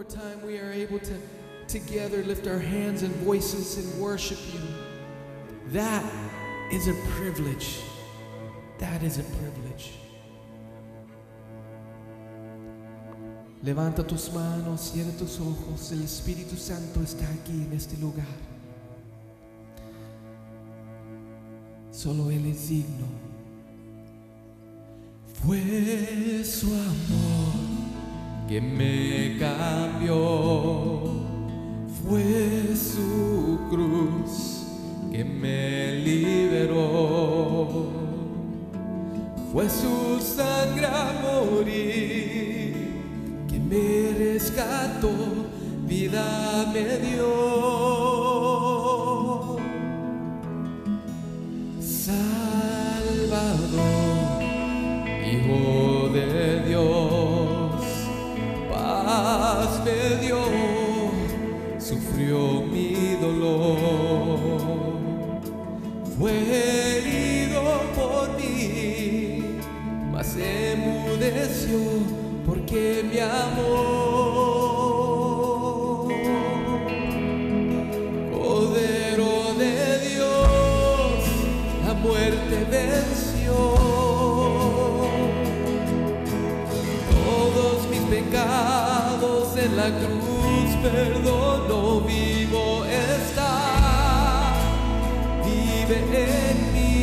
time we are able to together lift our hands and voices and worship you. That is a privilege. That is a privilege. Levanta tus manos, cierra tus ojos. El Espíritu Santo está aquí en este lugar. Solo Él es digno. Fue su amor que me cambió. Fue su cruz que me liberó. Fue su sangre a morir que me rescató, vida me dio. Salvador, Hijo de Dios, paz me dio, sufrió mi dolor. Fue herido por mí, mas enmudeció porque me amó. Cordero de Dios, la muerte venció. Todos mis pecados en la cruz perdonó, vivo está, vive en mí.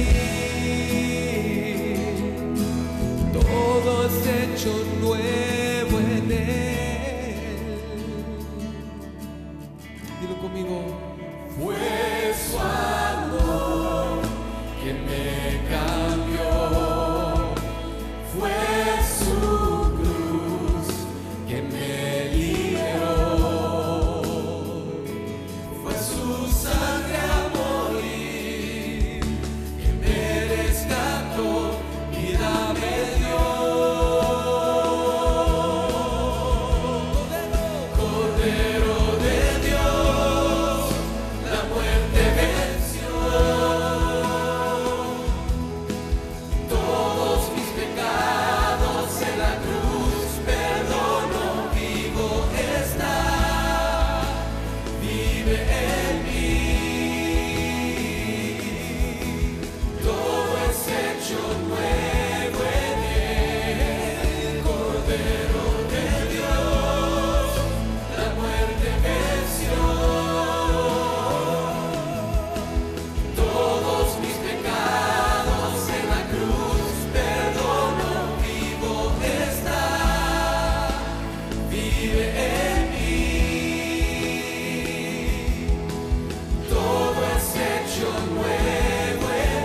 Todo es hecho nuevo en Él. Dilo conmigo. Fue su amor que me cambió. Fue su cruz que me liberó. Fue su sangre a morir que me rescató, vida me dio. Cordero de Dios, la muerte venció. Todos mis pecados en la cruz perdonó, vivo está, vive en mí. Todo es hecho nuevo en Él. Cordero de Dios, la muerte venció. Todos mis pecados en la cruz perdonó, vivo está, vive en mí. Todo es hecho nuevo en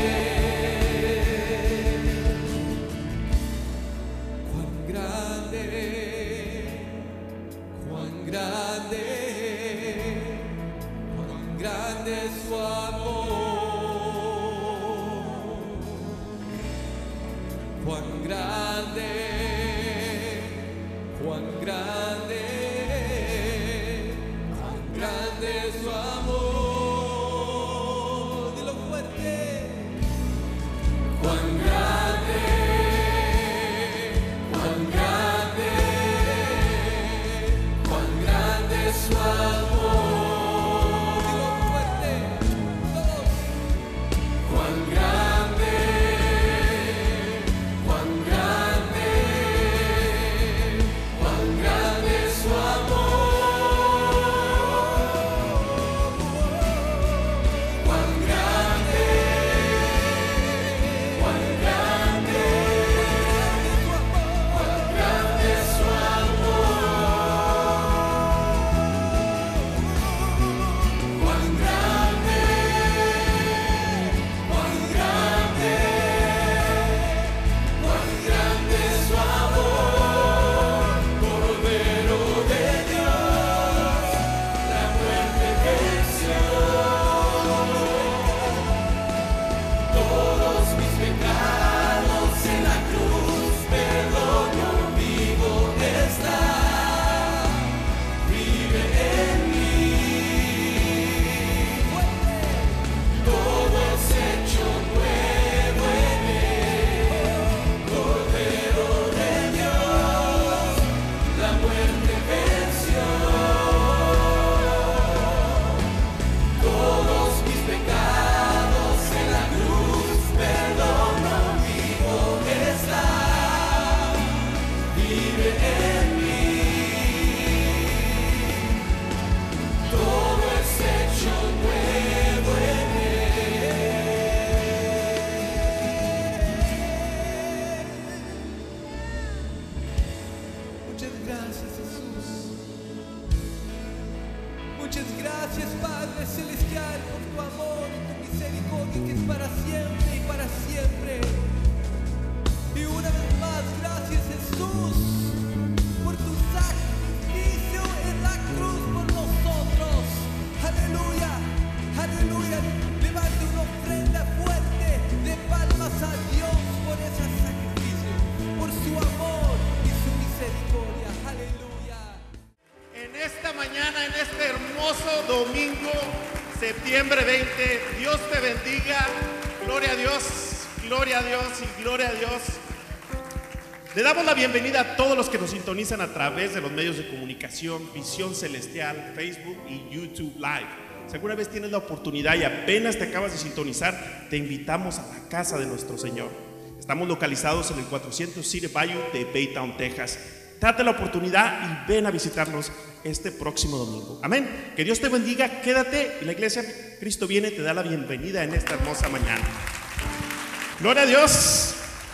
Él. Cuán grande, cuán grande, cuán grande es su amor. Cuán grande, cuán grande, cuán grande es su amor. Dilo fuerte. Cuán grande, cuán grande, cuán grande es su amor. Dilo fuerte. Todos. Cuán grande, cuán grande, cuán grande es su amor. Cuán grande, cuán grande. Gracias, Padre Celestial, por tu amor y tu misericordia que es para siempre y para siempre. Y una vez más, gracias, Jesús, por tu sacrificio en la cruz por nosotros. Aleluya, aleluya. Levante una ofrenda fuerte de palmas a Dios por ese sacrificio, por su amor y su misericordia. Aleluya. En esta mañana, en este hermoso domingo, septiembre 20, Dios te bendiga. Gloria a Dios, gloria a Dios y gloria a Dios. Le damos la bienvenida a todos los que nos sintonizan a través de los medios de comunicación, Visión Celestial, Facebook y YouTube Live. Si alguna vez tienes la oportunidad y apenas te acabas de sintonizar, te invitamos a la casa de nuestro Señor. Estamos localizados en el 400 City Bayou de Baytown, Texas. Date la oportunidad y ven a visitarnos este próximo domingo. Amén. Que Dios te bendiga, quédate y la iglesia Cristo Viene te da la bienvenida en esta hermosa mañana. Gloria a Dios.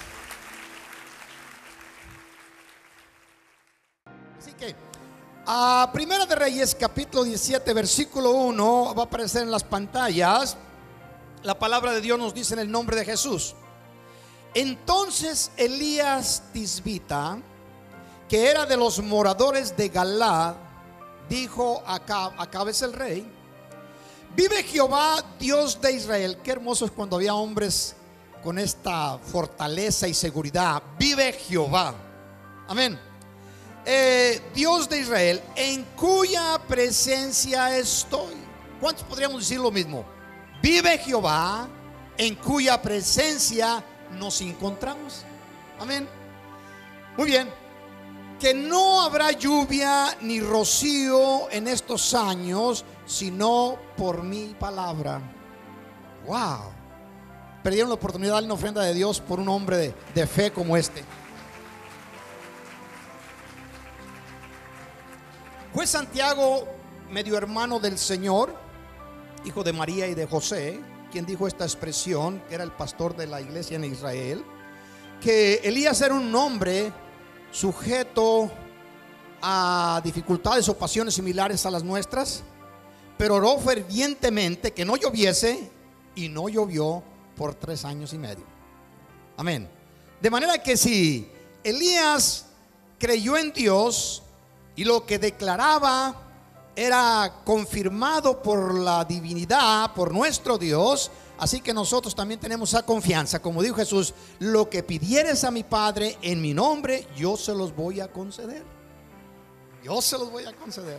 Así que Primera de Reyes, capítulo 17, versículo 1, va a aparecer en las pantallas. La palabra de Dios nos dice en el nombre de Jesús: entonces Elías Tisbita, que era de los moradores de Galaad, dijo a Acab es el rey: vive Jehová, Dios de Israel. Qué hermoso es cuando había hombres con esta fortaleza y seguridad. Vive Jehová, amén. Dios de Israel, en cuya presencia estoy. ¿Cuántos podríamos decir lo mismo? Vive Jehová, en cuya presencia nos encontramos. Amén. Muy bien. Que no habrá lluvia ni rocío en estos años, sino por mi palabra. Wow. Perdieron la oportunidad de darle una ofrenda de Dios por un hombre de fe como este. Fue Santiago, medio hermano del Señor, hijo de María y de José, quien dijo esta expresión, que era el pastor de la iglesia en Israel, que Elías era un hombre sujeto a dificultades o pasiones similares a las nuestras, pero oró fervientemente que no lloviese, y no llovió por 3 años y medio. Amén. De manera que si Elías creyó en Dios y lo que declaraba era confirmado por la divinidad, por nuestro Dios, así que nosotros también tenemos esa confianza. Como dijo Jesús: lo que pidieres a mi Padre en mi nombre, yo se los voy a conceder. Yo se los voy a conceder.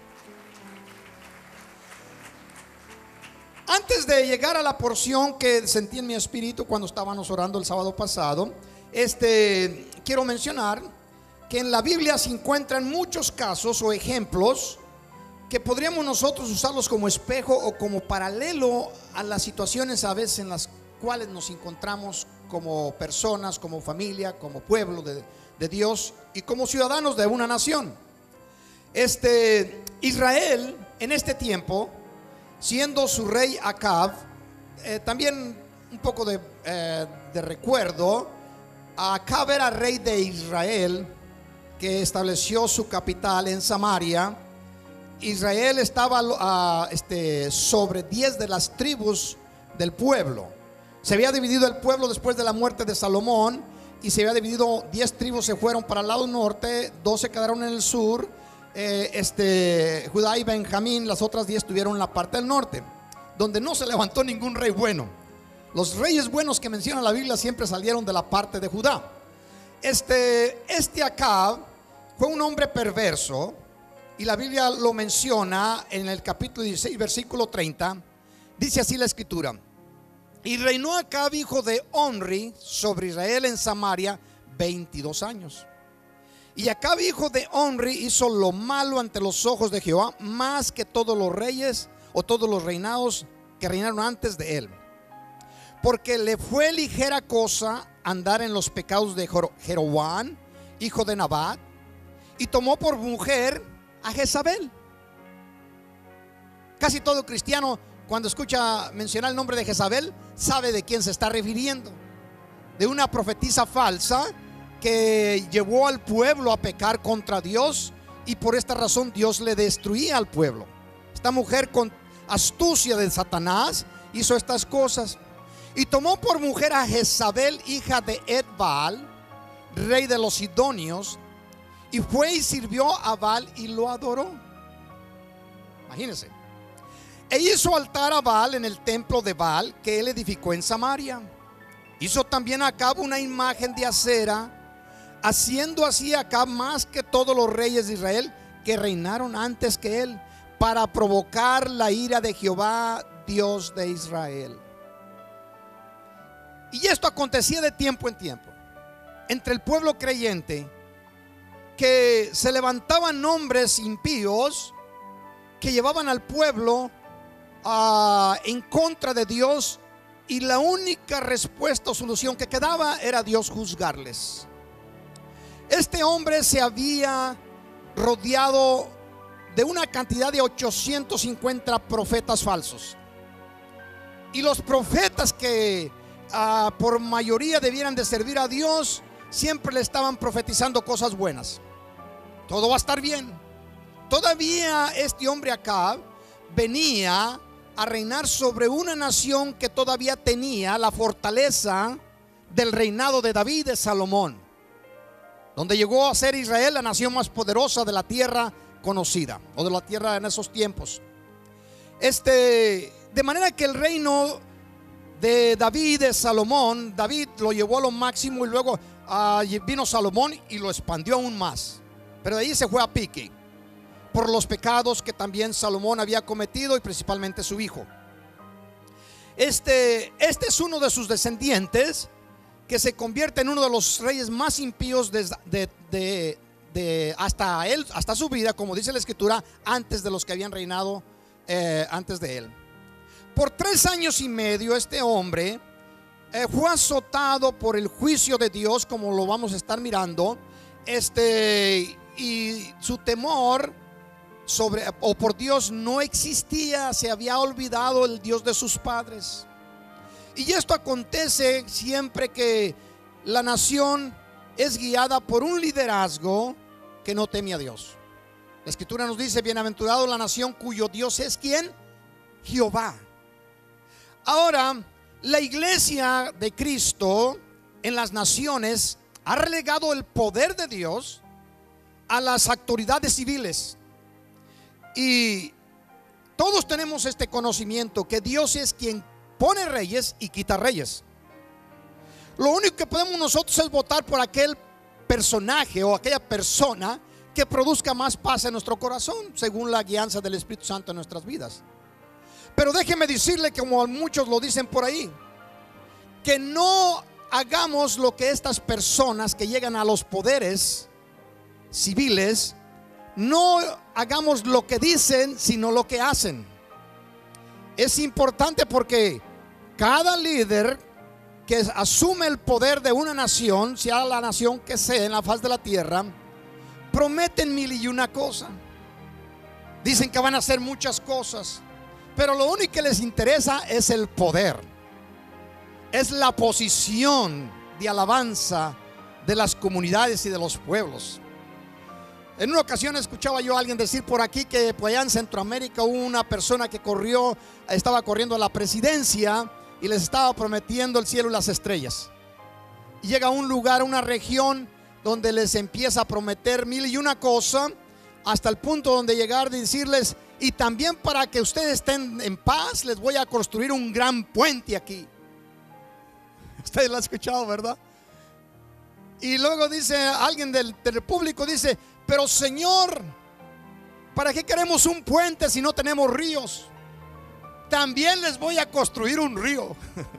Antes de llegar a la porción que sentí en mi espíritu cuando estábamos orando el sábado pasado, quiero mencionar que en la Biblia se encuentran muchos casos o ejemplos que podríamos nosotros usarlos como espejo o como paralelo a las situaciones a veces en las cuales nos encontramos como personas, como familia, como pueblo de Dios y como ciudadanos de una nación. Israel en este tiempo, siendo su rey Acab, también un poco de recuerdo, Acab era rey de Israel, que estableció su capital en Samaria. Israel estaba sobre 10 de las tribus del pueblo. Se había dividido el pueblo después de la muerte de Salomón, y se había dividido, 10 tribus se fueron para el lado norte, 2 se quedaron en el sur, Judá y Benjamín, las otras 10 estuvieron en la parte del norte, donde no se levantó ningún rey bueno. Los reyes buenos que menciona la Biblia siempre salieron de la parte de Judá. Acab fue un hombre perverso, y la Biblia lo menciona en el capítulo 16, versículo 30. Dice así la escritura: y reinó Acab, hijo de Omri, sobre Israel en Samaria 22 años. Y Acab, hijo de Omri, hizo lo malo ante los ojos de Jehová, más que todos los reyes o todos los reinados que reinaron antes de él, porque le fue ligera cosa andar en los pecados de Jeroboam, hijo de Nabat, y tomó por mujer a Jezabel. Casi todo cristiano, cuando escucha mencionar el nombre de Jezabel, sabe de quién se está refiriendo: de una profetisa falsa que llevó al pueblo a pecar contra Dios, y por esta razón Dios le destruía al pueblo. Esta mujer astucia de Satanás, hizo estas cosas. Y tomó por mujer a Jezabel, hija de Edbaal, rey de los Sidonios, y fue y sirvió a Baal y lo adoró. Imagínense. E hizo altar a Baal en el templo de Baal que él edificó en Samaria. Hizo también a Acab una imagen de acera, haciendo así a Acab más que todos los reyes de Israel que reinaron antes que él, para provocar la ira de Jehová, Dios de Israel. Y esto acontecía de tiempo en tiempo entre el pueblo creyente, que se levantaban hombres impíos que llevaban al pueblo en contra de Dios, y la única respuesta o solución que quedaba era Dios juzgarles. Este hombre se había rodeado de una cantidad de 850 profetas falsos, y los profetas que por mayoría debieran de servir a Dios siempre le estaban profetizando cosas buenas. Todo va a estar bien. Todavía este hombre Acab venía a reinar sobre una nación que todavía tenía la fortaleza del reinado de David, de Salomón, donde llegó a ser Israel la nación más poderosa de la tierra conocida, o de la tierra en esos tiempos. De manera que el reino de David, de Salomón, David lo llevó a lo máximo, y luego vino Salomón y lo expandió aún más. Pero de ahí se fue a pique por los pecados que también Salomón había cometido, y principalmente su hijo. Este es uno de sus descendientes, que se convierte en uno de los reyes más impíos hasta su vida, como dice la escritura, antes de los que habían reinado antes de él. Por 3 años y medio este hombre fue azotado por el juicio de Dios, como lo vamos a estar mirando. Y su temor por Dios no existía. Se había olvidado el Dios de sus padres. Y esto acontece siempre que la nación es guiada por un liderazgo que no teme a Dios. La escritura nos dice: bienaventurado la nación cuyo Dios es ¿quién? Jehová. Ahora, la iglesia de Cristo en las naciones ha relegado el poder de Dios a las autoridades civiles. Y todos tenemos este conocimiento, que Dios es quien pone reyes y quita reyes. Lo único que podemos nosotros es votar por aquel personaje o aquella persona que produzca más paz en nuestro corazón, según la guianza del Espíritu Santo en nuestras vidas. Pero déjeme decirle, como muchos lo dicen por ahí, que no hagamos lo que estas personas que llegan a los poderes civiles, no hagamos lo que dicen, sino lo que hacen. Es importante porque cada líder que asume el poder de una nación, sea la nación que sea en la faz de la tierra, prometen 1001 cosas. Dicen que van a hacer muchas cosas, pero lo único que les interesa es el poder, es la posición de alabanza de las comunidades y de los pueblos. En una ocasión escuchaba yo a alguien decir por aquí que por allá en Centroamérica hubo una persona que estaba corriendo a la presidencia y les estaba prometiendo el cielo y las estrellas. Y llega a un lugar, a una región donde les empieza a prometer 1001 cosas, hasta el punto donde llegar de decirles: y también para que ustedes estén en paz, les voy a construir un gran puente aquí. Ustedes lo han escuchado, ¿verdad? Y luego dice alguien del público, dice: pero Señor, ¿para qué queremos un puente si no tenemos ríos? También les voy a construir un río.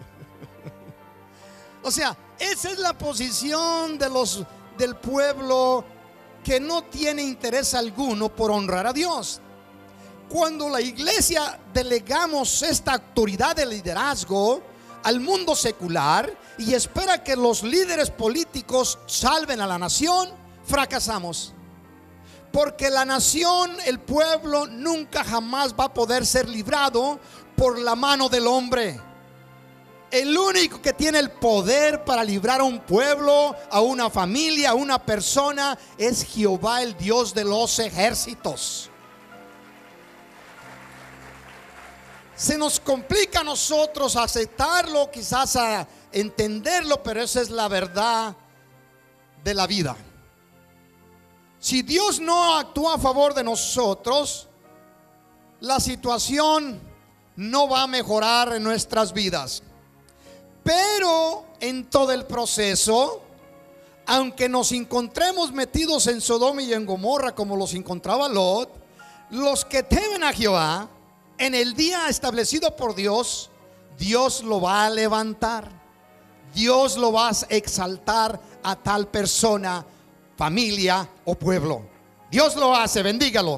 O sea, esa es la posición del pueblo que no tiene interés alguno por honrar a Dios. Cuando la iglesia delegamos esta autoridad de liderazgo al mundo secular y espera que los líderes políticos salven a la nación, fracasamos. Porque la nación, el pueblo, nunca jamás va a poder ser librado por la mano del hombre. El único que tiene el poder para librar a un pueblo, a una familia, a una persona, es Jehová, el Dios de los ejércitos. Se nos complica a nosotros aceptarlo, quizás a entenderlo, pero esa es la verdad de la vida. Si Dios no actúa a favor de nosotros, la situación no va a mejorar en nuestras vidas. Pero en todo el proceso, aunque nos encontremos metidos en Sodoma y en Gomorra como los encontraba Lot, los que temen a Jehová, en el día establecido por Dios, Dios lo va a levantar. Dios lo va a exaltar a tal persona, familia o pueblo. Dios lo hace, bendígalo.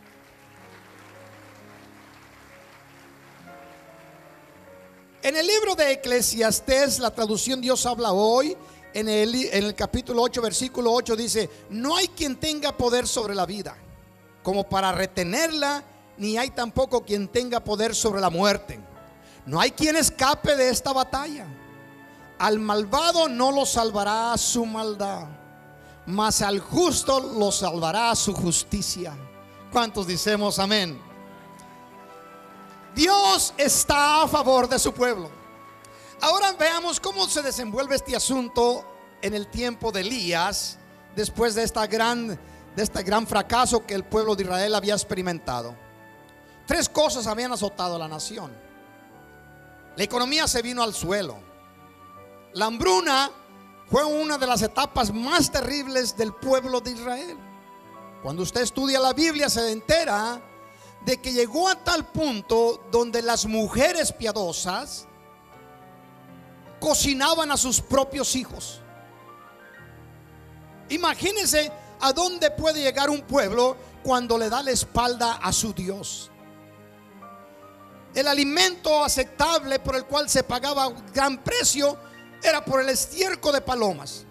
En el libro de Eclesiastés, la traducción Dios habla hoy, en el capítulo 8, versículo 8 dice: no hay quien tenga poder sobre la vida como para retenerla, ni hay tampoco quien tenga poder sobre la muerte. No hay quien escape de esta batalla. Al malvado no lo salvará su maldad, mas al justo lo salvará su justicia. ¿Cuántos decimos amén? Dios está a favor de su pueblo. Ahora veamos cómo se desenvuelve este asunto en el tiempo de Elías, después de este gran fracaso que el pueblo de Israel había experimentado. Tres cosas habían azotado a la nación. La economía se vino al suelo. La hambruna fue una de las etapas más terribles del pueblo de Israel. Cuando usted estudia la Biblia se entera de que llegó a tal punto donde las mujeres piadosas cocinaban a sus propios hijos. Imagínense a dónde puede llegar un pueblo cuando le da la espalda a su Dios. El alimento aceptable por el cual se pagaba gran precio era por el estiércol de palomas.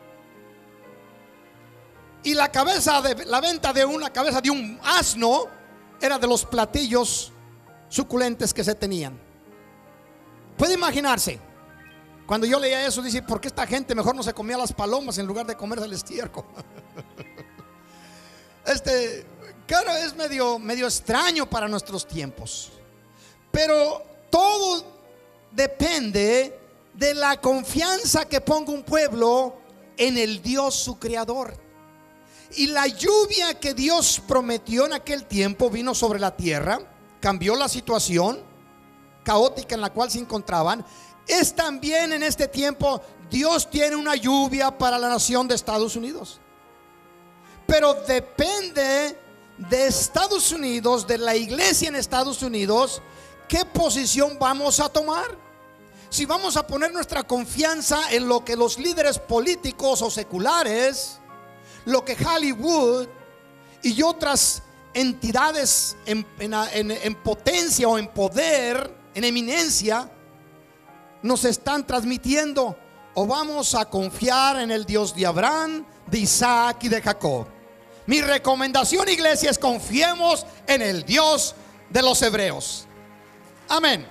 Y la venta de una cabeza de un asno era de los platillos suculentes que se tenían. Puede imaginarse. Cuando yo leía eso, dice: ¿por qué esta gente mejor no se comía las palomas en lugar de comerse el estiércol? Claro, es medio extraño para nuestros tiempos. Pero todo depende de la confianza que ponga un pueblo en el Dios su creador. Y la lluvia que Dios prometió en aquel tiempo vino sobre la tierra, cambió la situación caótica en la cual se encontraban. Es también en este tiempo Dios tiene una lluvia para la nación de Estados Unidos. Pero depende de Estados Unidos, de la iglesia en Estados Unidos, qué posición vamos a tomar. Si vamos a poner nuestra confianza en lo que los líderes políticos o seculares, lo que Hollywood y otras entidades en potencia o en poder, en eminencia, nos están transmitiendo, o vamos a confiar en el Dios de Abraham, de Isaac y de Jacob. Mi recomendación, iglesia, es confiemos en el Dios de los hebreos. Amén.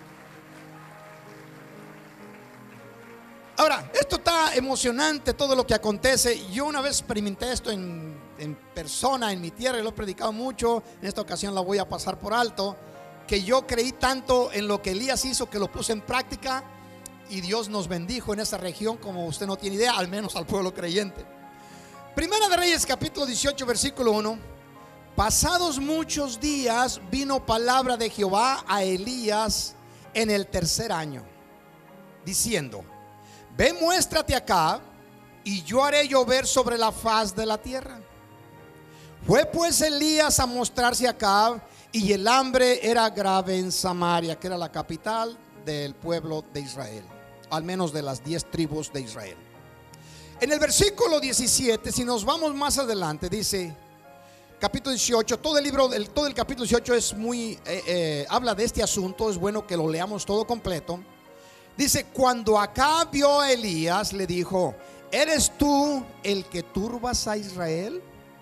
Ahora, esto está emocionante, todo lo que acontece. Yo una vez experimenté esto en persona, en mi tierra, y lo he predicado mucho. En esta ocasión la voy a pasar por alto. Que yo creí tanto en lo que Elías hizo que lo puse en práctica, y Dios nos bendijo en esa región como usted no tiene idea, al menos al pueblo creyente. Primera de Reyes, capítulo 18, versículo 1. Pasados muchos días vino palabra de Jehová a Elías en el tercer año, diciendo: ve, muéstrate acá, y yo haré llover sobre la faz de la tierra. Fue pues Elías a mostrarse acá, y el hambre era grave en Samaria, que era la capital del pueblo de Israel, al menos de las 10 tribus de Israel. En el versículo 17, si nos vamos más adelante, dice, capítulo 18, todo el capítulo 18 es muy, habla de este asunto. Es bueno que lo leamos todo completo. Dice: cuando Acab vio a Elías, le dijo: ¿eres tú el que turbas a Israel?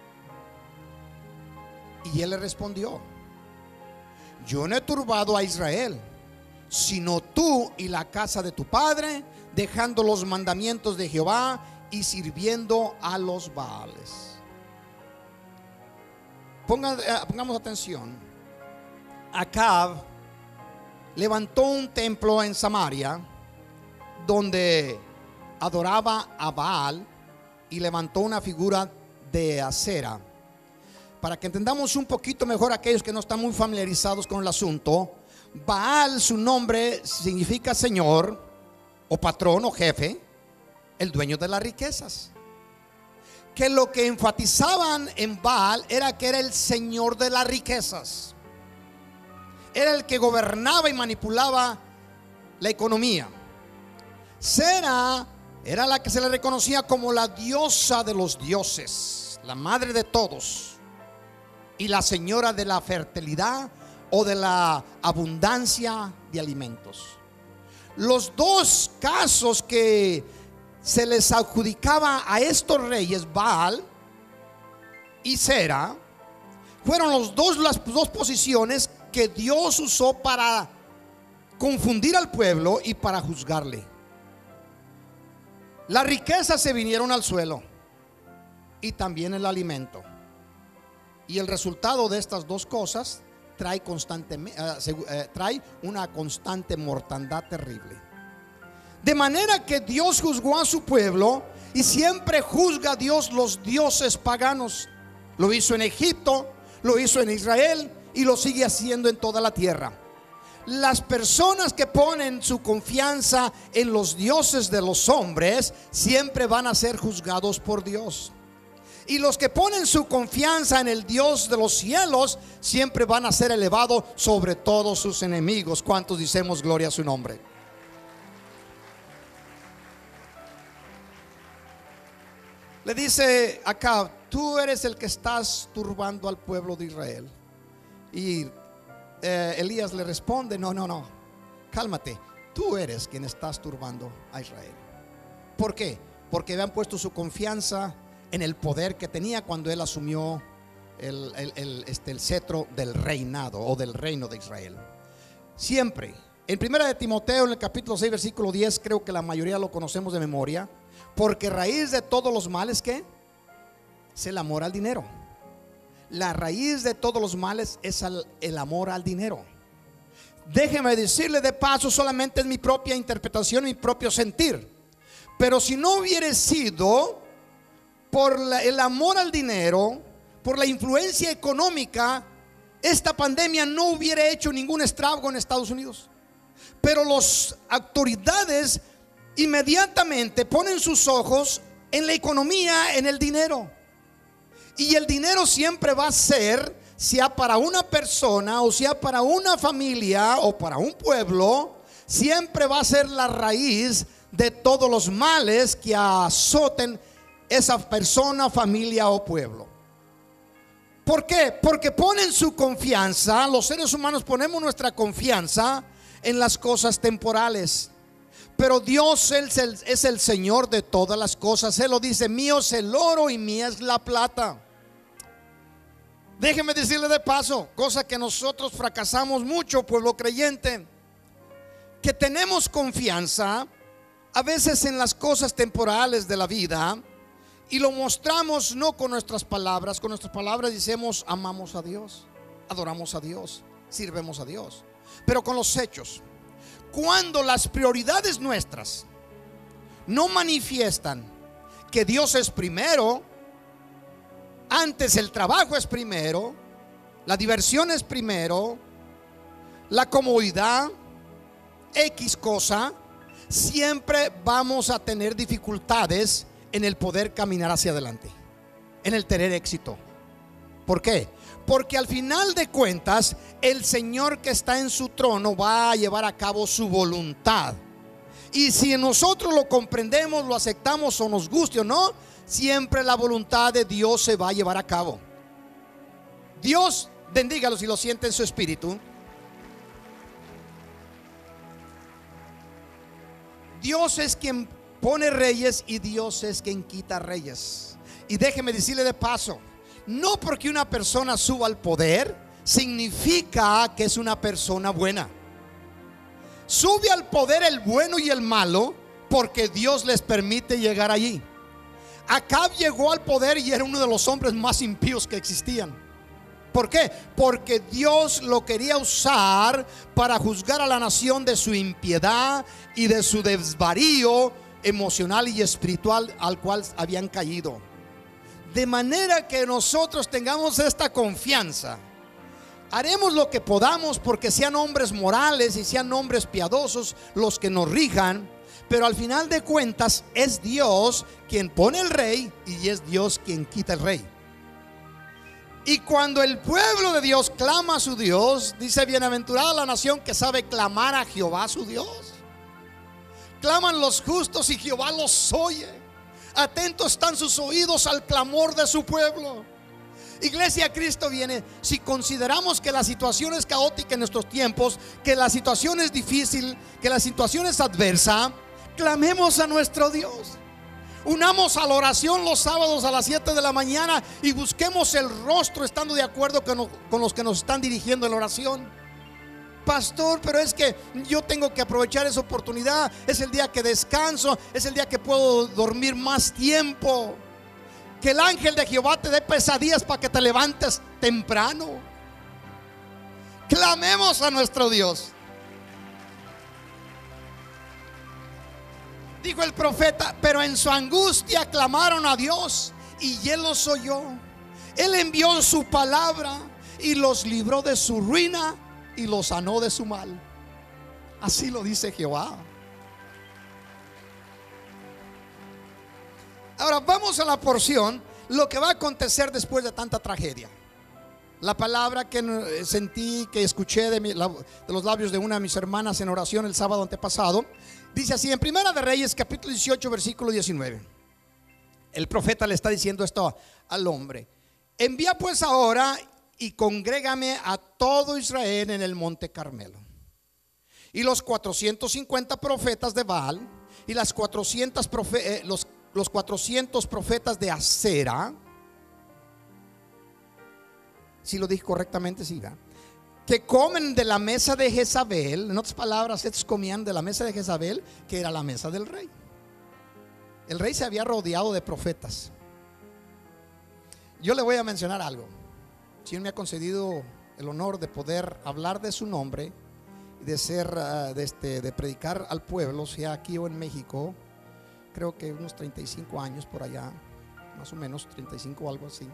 Y él le respondió: yo no he turbado a Israel, sino tú y la casa de tu padre, dejando los mandamientos de Jehová y sirviendo a los Baales. Pongamos atención. Acab levantó un templo en Samaria donde adoraba a Baal y levantó una figura de acera. Para que entendamos un poquito mejor aquellos que no están muy familiarizados con el asunto, Baal, su nombre significa señor o patrón o jefe, el dueño de las riquezas. Que lo que enfatizaban en Baal era que era el señor de las riquezas, era el que gobernaba y manipulaba la economía. Sera era la que se le reconocía como la diosa de los dioses, la madre de todos y la señora de la fertilidad o de la abundancia de alimentos. Los dos casos que se les adjudicaba a estos reyes, Baal y Sera, fueron las dos posiciones que Dios usó para confundir al pueblo y para juzgarle. Las riquezas se vinieron al suelo y también el alimento. Y el resultado de estas dos cosas trae una constante mortandad terrible. De manera que Dios juzgó a su pueblo, y siempre juzga a Dios los dioses paganos. Lo hizo en Egipto, lo hizo en Israel y lo sigue haciendo en toda la tierra. Las personas que ponen su confianza en los dioses de los hombres siempre van a ser juzgados por Dios. Y los que ponen su confianza en el Dios de los cielos siempre van a ser elevados sobre todos sus enemigos. ¿Cuántos decimos gloria a su nombre? Le dice acá: tú eres el que estás turbando al pueblo de Israel. Y Elías le responde: no, cálmate, tú eres quien estás turbando a Israel. ¿Por qué? Porque habían puesto su confianza en el poder que tenía cuando él asumió el cetro del reinado o del reino de Israel. Siempre, en 1 de Timoteo, en el capítulo 6, versículo 10, creo que la mayoría lo conocemos de memoria. Porque raíz de todos los males, ¿qué? Es el amor al dinero. La raíz de todos los males es el amor al dinero. Déjeme decirle de paso, solamente es mi propia interpretación, mi propio sentir. Pero si no hubiera sido por el amor al dinero, por la influencia económica, esta pandemia no hubiera hecho ningún estrago en Estados Unidos. Pero las autoridades inmediatamente ponen sus ojos en la economía, en el dinero. Y el dinero siempre va a ser, sea para una persona o sea para una familia o para un pueblo, siempre va a ser la raíz de todos los males que azoten esa persona, familia o pueblo. ¿Por qué? Porque ponen su confianza, los seres humanos ponemos nuestra confianza en las cosas temporales. Pero Dios es el Señor de todas las cosas. Él lo dice: mío es el oro y mía es la plata. Déjeme decirle de paso, cosa que nosotros fracasamos mucho, pueblo creyente, que tenemos confianza a veces en las cosas temporales de la vida y lo mostramos no con nuestras palabras. Con nuestras palabras decimos: amamos a Dios, adoramos a Dios, sirvemos a Dios. Pero con los hechos, cuando las prioridades nuestras no manifiestan que Dios es primero, antes el trabajo es primero, la diversión es primero, la comodidad, X cosa, siempre vamos a tener dificultades en el poder caminar hacia adelante, en el tener éxito. ¿Por qué? Porque al final de cuentas, el Señor que está en su trono va a llevar a cabo su voluntad. Y si nosotros lo comprendemos, lo aceptamos o nos guste o no, siempre la voluntad de Dios se va a llevar a cabo. Dios, bendígalo si lo siente en su espíritu. Dios es quien pone reyes y Dios es quien quita reyes. Y déjeme decirle de paso, no porque una persona suba al poder significa que es una persona buena. Sube al poder el bueno y el malo porque Dios les permite llegar allí. Acab llegó al poder y era uno de los hombres más impíos que existían. ¿Por qué? Porque Dios lo quería usar para juzgar a la nación de su impiedad y de su desvarío emocional y espiritual al cual habían caído. De manera que nosotros tengamos esta confianza. Haremos lo que podamos porque sean hombres morales y sean hombres piadosos los que nos rijan, pero al final de cuentas es Dios quien pone el rey y es Dios quien quita el rey. Y cuando el pueblo de Dios clama a su Dios, dice: bienaventurada la nación que sabe clamar a Jehová su Dios. Claman los justos y Jehová los oye. Atentos están sus oídos al clamor de su pueblo. Iglesia, Cristo viene. Si consideramos que la situación es caótica en nuestros tiempos, que la situación es difícil, que la situación es adversa, clamemos a nuestro Dios. Unamos a la oración los sábados a las 7 de la mañana y busquemos el rostro estando de acuerdo con los que nos están dirigiendo en la oración. Pastor, pero es que yo tengo que aprovechar esa oportunidad. Es el día que descanso, es el día que puedo dormir más tiempo. Que el ángel de Jehová te dé pesadillas para que te levantes temprano. Clamemos a nuestro Dios. Dijo el profeta: pero en su angustia clamaron a Dios y Él los oyó. Él envió su palabra y los libró de su ruina y los sanó de su mal. Así lo dice Jehová. Ahora vamos a la porción, lo que va a acontecer después de tanta tragedia. La palabra que sentí, que escuché de los labios de una de mis hermanas en oración el sábado antepasado, dice así en Primera de Reyes capítulo 18 versículo 19. El profeta le está diciendo esto al hombre: envía pues ahora y congrégame a todo Israel en el monte Carmelo. Y los 450 profetas de Baal y los 400 profetas de Acera, si lo dije correctamente, siga, que comen de la mesa de Jezabel. En otras palabras, estos comían de la mesa de Jezabel, que era la mesa del rey. El rey se había rodeado de profetas. Yo le voy a mencionar algo. El Señor me ha concedido el honor de poder hablar de su nombre y de ser de predicar al pueblo, sea aquí o en México. Creo que unos 35 años por allá, más o menos 35 o algo así.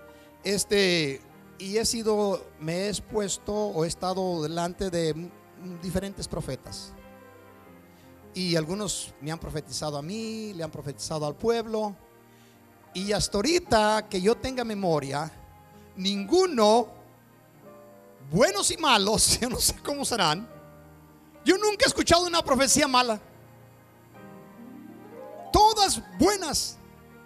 Y me he expuesto o he estado delante de diferentes profetas. Y algunos me han profetizado a mí, le han profetizado al pueblo. Y hasta ahorita que yo tenga memoria, ninguno, buenos y malos, yo no sé cómo serán, yo nunca he escuchado una profecía mala. Todas buenas.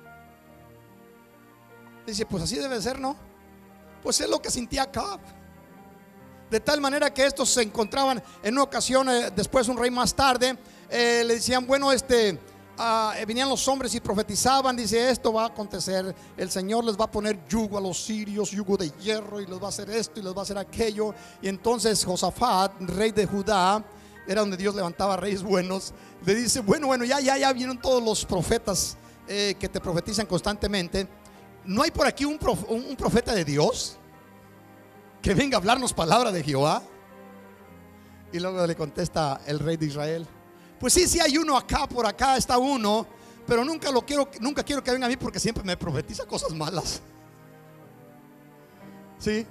Dice: pues así debe ser, ¿no? Pues es lo que sentía Acab. De tal manera que estos se encontraban en una ocasión, después un rey más tarde, le decían: bueno, venían los hombres y profetizaban. Dice: esto va a acontecer, el Señor les va a poner yugo a los sirios, yugo de hierro, y les va a hacer esto y les va a hacer aquello. Y entonces Josafat, rey de Judá, era donde Dios levantaba reyes buenos, le dice: bueno, ya vieron todos los profetas que te profetizan constantemente. ¿No hay por aquí un profeta de Dios que venga a hablarnos palabra de Jehová? Y luego le contesta el rey de Israel: pues sí hay uno acá, por acá está uno, pero nunca quiero que venga a mí porque siempre me profetiza cosas malas. Sí.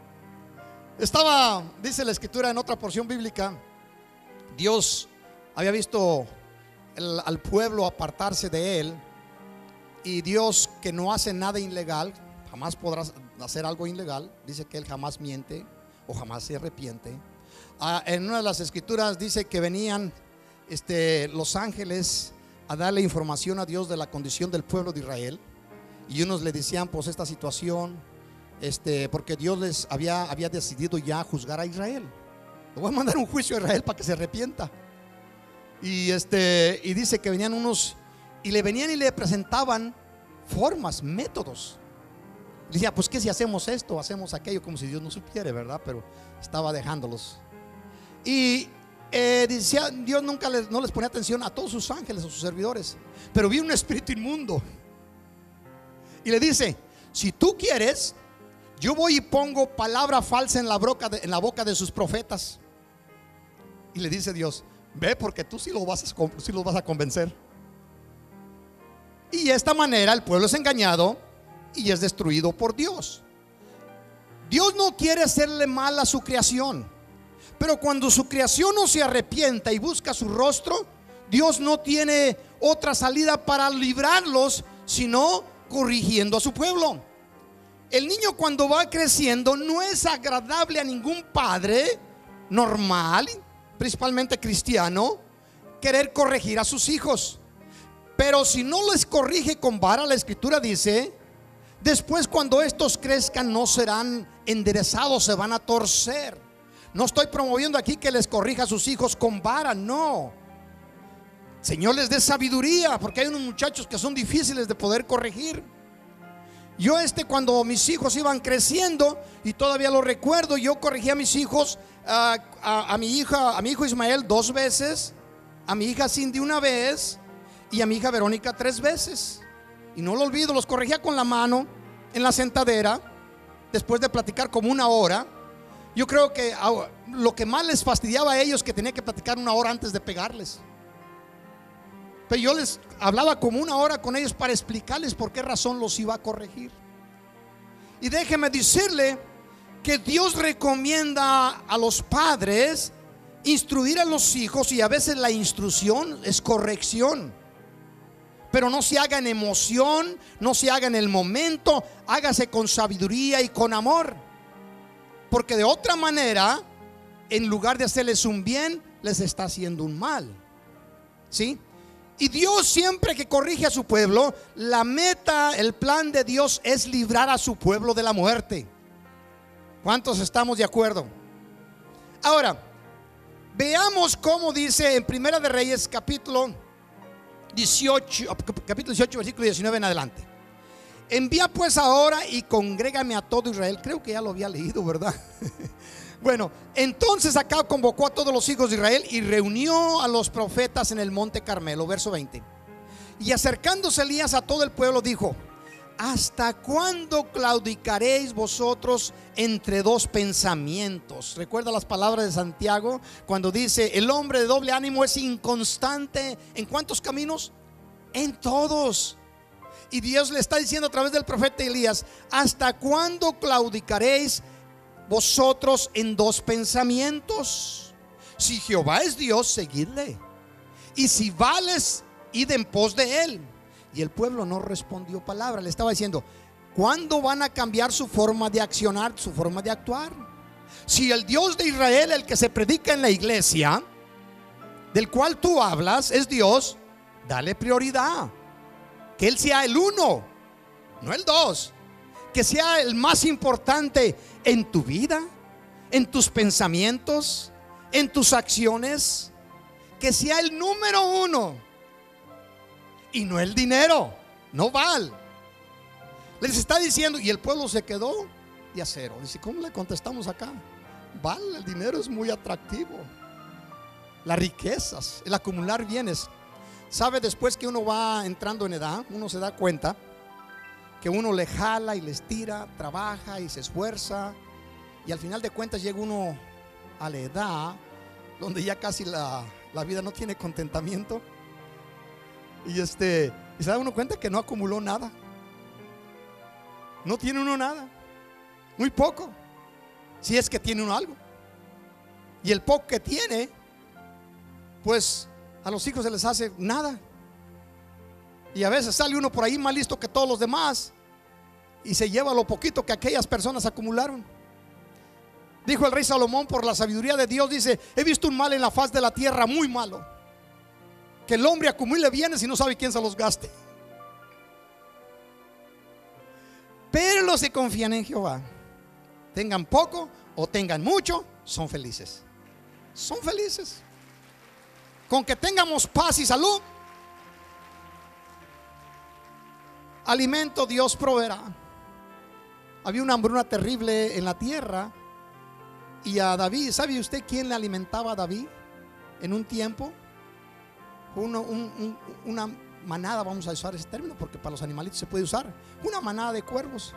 Dice la escritura en otra porción bíblica, Dios había visto al pueblo apartarse de él. Y Dios, que no hace nada ilegal, jamás podrá hacer algo ilegal. Dice que Él jamás miente o jamás se arrepiente. En una de las escrituras dice que venían los ángeles a darle información a Dios de la condición del pueblo de Israel. Y unos le decían: pues esta situación, porque Dios les había decidido ya juzgar a Israel. Le voy a mandar un juicio a Israel para que se arrepienta. Y dice que venían unos y le presentaban formas, métodos. Le decía: pues que si hacemos esto, hacemos aquello, como si Dios no supiera, ¿verdad? Pero estaba dejándolos. Y decía, Dios no les ponía atención a todos sus ángeles, a sus servidores. Pero vi un espíritu inmundo y le dice: si tú quieres, Yo voy y pongo palabra falsa en la boca de sus profetas. Y le dice Dios: ve, porque tú sí los vas a convencer. Y de esta manera el pueblo es engañado y es destruido por Dios. Dios no quiere hacerle mal a su creación, pero cuando su creación no se arrepienta y busca su rostro, Dios no tiene otra salida para librarlos sino corrigiendo a su pueblo. El niño, cuando va creciendo, no es agradable a ningún padre normal, principalmente cristiano, querer corregir a sus hijos. Pero si no les corrige con vara, la escritura dice: después, cuando estos crezcan, no serán enderezados, se van a torcer. No estoy promoviendo aquí que les corrija a sus hijos con vara, no. Señor, les dé sabiduría, porque hay unos muchachos que son difíciles de poder corregir. Yo cuando mis hijos iban creciendo, y todavía lo recuerdo, yo corregí a mis hijos, a mi hijo Ismael 2 veces, a mi hija Cindy 1 vez y a mi hija Verónica 3 veces. Y no lo olvido, los corregía con la mano en la sentadera, después de platicar como 1 hora. Yo creo que lo que más les fastidiaba a ellos, que tenía que platicar 1 hora antes de pegarles. Pero yo les hablaba como 1 hora con ellos para explicarles por qué razón los iba a corregir. Y déjeme decirle que Dios recomienda a los padres instruir a los hijos, y a veces la instrucción es corrección, pero no se haga en emoción, no se haga en el momento, hágase con sabiduría y con amor, porque de otra manera, en lugar de hacerles un bien, les está haciendo un mal. ¿Sí? Y Dios, siempre que corrige a su pueblo, la meta, el plan de Dios es librar a su pueblo de la muerte. ¿Cuántos estamos de acuerdo? Ahora, veamos cómo dice en Primera de Reyes capítulo 18, versículo 19 en adelante. Envía pues ahora y congrégame a todo Israel. Creo que ya lo había leído, ¿verdad? Bueno, entonces Acab convocó a todos los hijos de Israel y reunió a los profetas en el monte Carmelo. Verso 20. Y acercándose Elías a todo el pueblo, dijo: ¿hasta cuándo claudicaréis vosotros entre 2 pensamientos? Recuerda las palabras de Santiago cuando dice: el hombre de doble ánimo es inconstante. ¿En cuántos caminos? En todos. Y Dios le está diciendo a través del profeta Elías: ¿hasta cuándo claudicaréis vosotros en 2 pensamientos? Si Jehová es Dios, seguidle, y si vales, id en pos de él. Y el pueblo no respondió palabra. Le estaba diciendo: ¿cuándo van a cambiar su forma de accionar, su forma de actuar? Si el Dios de Israel, el que se predica en la iglesia, del cual tú hablas, es Dios, dale prioridad. Que Él sea el 1, no el 2. Que sea el más importante en tu vida, en tus pensamientos, en tus acciones. Que sea el número 1 y no el dinero, no vale. Les está diciendo, y el pueblo se quedó de acero. Dice: ¿cómo le contestamos acá? Vale, el dinero es muy atractivo, las riquezas, el acumular bienes. ¿Sabe? Después que uno va entrando en edad, uno se da cuenta que uno le jala y le estira, trabaja y se esfuerza, y al final de cuentas llega uno a la edad donde ya casi la vida no tiene contentamiento. Y se da uno cuenta que no acumuló nada. No tiene uno nada, muy poco, si es que tiene uno algo. Y el poco que tiene, pues a los hijos se les hace nada. Y a veces sale uno por ahí más listo que todos los demás y se lleva lo poquito que aquellas personas acumularon. Dijo el rey Salomón, por la sabiduría de Dios, dice: he visto un mal en la faz de la tierra, muy malo, que el hombre acumule bienes y no sabe quién se los gaste. Pero los que confían en Jehová, tengan poco o tengan mucho, son felices. Son felices. Con que tengamos paz y salud, alimento Dios proveerá. Había una hambruna terrible en la tierra, y a David, ¿sabe usted quién le alimentaba a David en un tiempo? Una manada, vamos a usar ese término porque para los animalitos se puede usar, una manada de cuervos.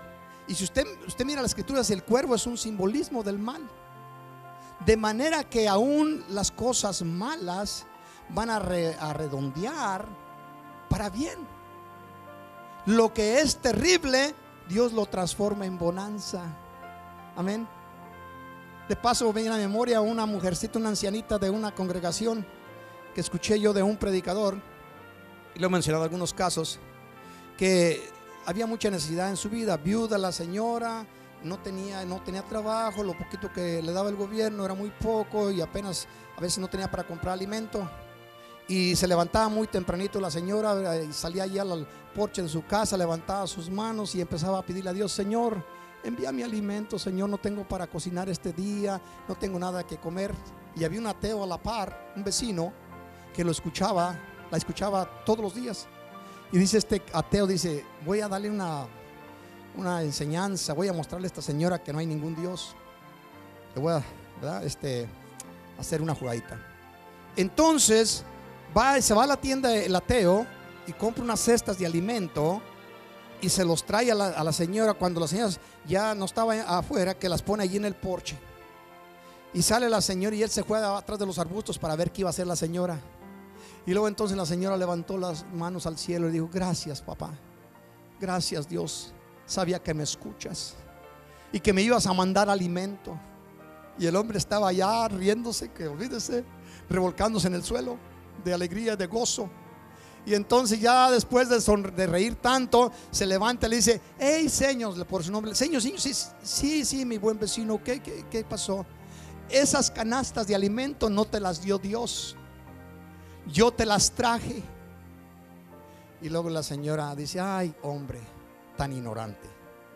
Y si usted mira las escrituras, el cuervo es un simbolismo del mal. De manera que aún las cosas malas van a redondear para bien. Lo que es terrible, Dios lo transforma en bonanza. Amén. De paso, me viene a la memoria una mujercita, una ancianita de una congregación que escuché yo de un predicador, y lo he mencionado en algunos casos, que había mucha necesidad en su vida. Viuda la señora, no tenía trabajo, lo poquito que le daba el gobierno era muy poco y apenas a veces no tenía para comprar alimento. Y se levantaba muy tempranito la señora y salía allá al porche de su casa, levantaba sus manos y empezaba a pedirle a Dios: Señor, envía mi alimento, Señor, no tengo para cocinar este día, no tengo nada que comer. Y había un ateo a la par, un vecino, que la escuchaba todos los días. Y dice este ateo, dice: voy a darle una enseñanza, voy a mostrarle a esta señora que no hay ningún Dios. Le voy a, ¿verdad? Hacer una jugadita. Entonces se va a la tienda el ateo y compra unas cestas de alimento y se los trae a la señora. Cuando la señora ya no estaba afuera, que las pone allí en el porche. Y sale la señora y él se juega atrás de los arbustos para ver qué iba a hacer la señora. Y luego entonces la señora levantó las manos al cielo y dijo: gracias, papá, gracias, Dios, sabía que me escuchas y que me ibas a mandar alimento. Y el hombre estaba allá riéndose, que olvídese, revolcándose en el suelo de alegría, de gozo. Y entonces ya después de reír tanto, se levanta y le dice: hey, señor, por su nombre, señor, sí, mi buen vecino, ¿qué pasó? Esas canastas de alimento no te las dio Dios, yo te las traje. Y luego la señora dice: ay, hombre tan ignorante.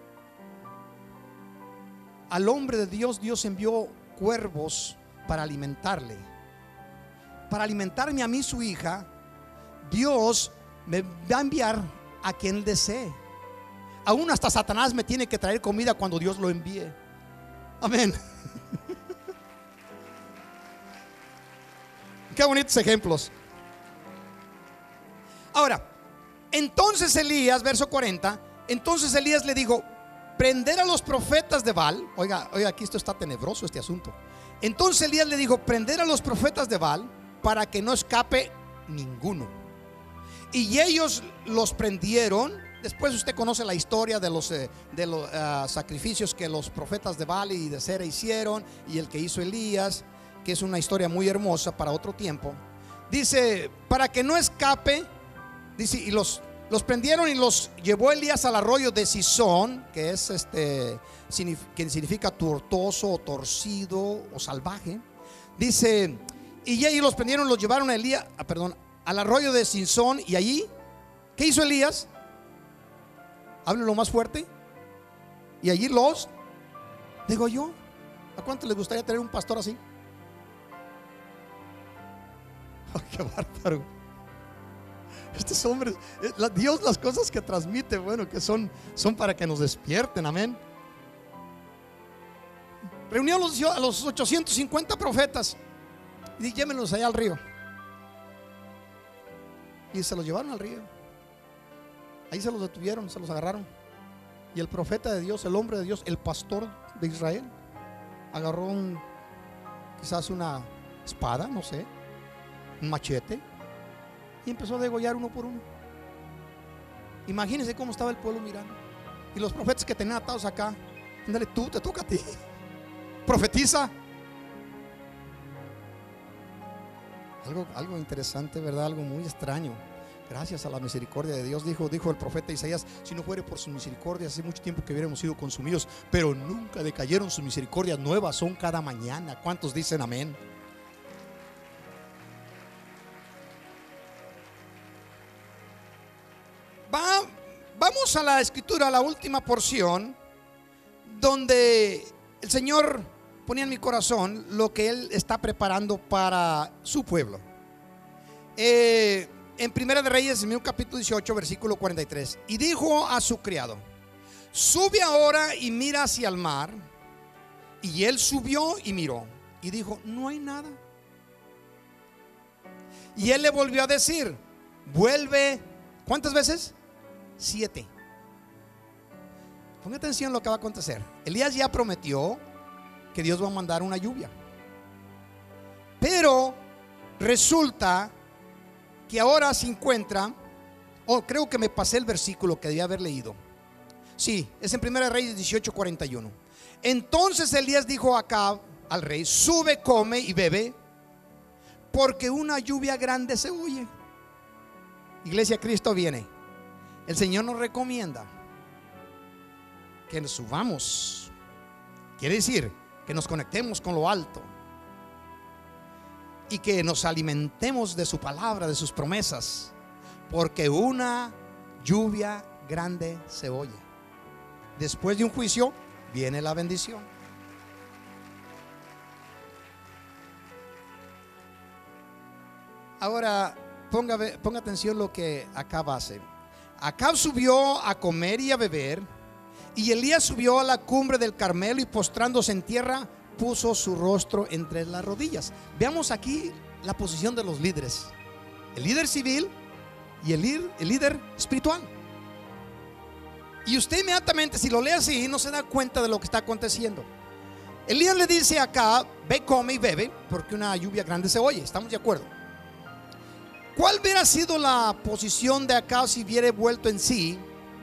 Al hombre de Dios, Dios envió cuervos para alimentarle. Para alimentarme a mí, su hija, Dios me va a enviar a quien Él desee. Aún hasta Satanás me tiene que traer comida cuando Dios lo envíe. Amén. Qué bonitos ejemplos. Ahora, entonces Elías, verso 40, entonces Elías le dijo: prender a los profetas de Baal. Oiga, aquí esto está tenebroso, este asunto. Entonces Elías le dijo: prender a los profetas de Baal para que no escape ninguno. Y ellos los prendieron. Después usted conoce la historia de los sacrificios que los profetas de Baal y de Sera hicieron, y el que hizo Elías, que es una historia muy hermosa para otro tiempo. Dice: para que no escape, dice, y los prendieron y los llevó Elías al arroyo de Sison, que es que significa tortuoso o torcido o salvaje. Dice: y allí los prendieron, los llevaron a Elías, al arroyo de Sison. Y allí, ¿qué hizo Elías? Háblenlo más fuerte. Y allí digo yo, ¿a cuánto les gustaría tener un pastor así? Oh, qué bárbaro. Estos hombres, Dios, las cosas que transmite, bueno, que son para que nos despierten. Amén. Reunió a los 850 profetas y llévenlos allá al río. Y se los llevaron al río. Ahí se los detuvieron, se los agarraron. Y el profeta de Dios, el hombre de Dios, el pastor de Israel, agarró quizás una espada, no sé, un machete, y empezó a degollar uno por uno. Imagínense cómo estaba el pueblo mirando. Y los profetas que tenían atados acá: ándale, tú, te toca a ti, profetiza. Algo interesante, ¿verdad? Algo muy extraño. Gracias a la misericordia de Dios, dijo el profeta Isaías: si no fuere por su misericordia, hace mucho tiempo que hubiéramos sido consumidos, pero nunca decayeron. Sus misericordias nuevas son cada mañana. ¿Cuántos dicen amén? Vamos a la escritura, a la última porción, donde el Señor ponía en mi corazón lo que Él está preparando para su pueblo. En Primera de Reyes, en el capítulo 18, versículo 43. Y dijo a su criado: sube ahora y mira hacia el mar. Y él subió y miró y dijo: no hay nada. Y él le volvió a decir: vuelve. ¿Cuántas veces? 7. Ponga atención a lo que va a acontecer. Elías ya prometió que Dios va a mandar una lluvia, pero resulta que ahora se encuentra, creo que me pasé el versículo que debía haber leído. Sí, es en 1 Reyes 18:41. Entonces Elías dijo a Acab, al rey: sube, come y bebe, porque una lluvia grande se oye. Iglesia, Cristo viene. El Señor nos recomienda que nos subamos. Quiere decir que nos conectemos con lo alto y que nos alimentemos de su palabra, de sus promesas, porque una lluvia grande se oye. Después de un juicio viene la bendición. Ahora ponga atención lo que Acab hace. Acab subió a comer y a beber, y Elías subió a la cumbre del Carmelo y postrándose en tierra puso su rostro entre las rodillas. Veamos aquí la posición de los líderes: el líder civil y el líder espiritual. Y usted inmediatamente, si lo lee así, no se da cuenta de lo que está aconteciendo. Elías le dice acá: ve, come y bebe, porque una lluvia grande se oye. ¿Estamos de acuerdo? ¿Cuál hubiera sido la posición de Acab si hubiera vuelto en sí?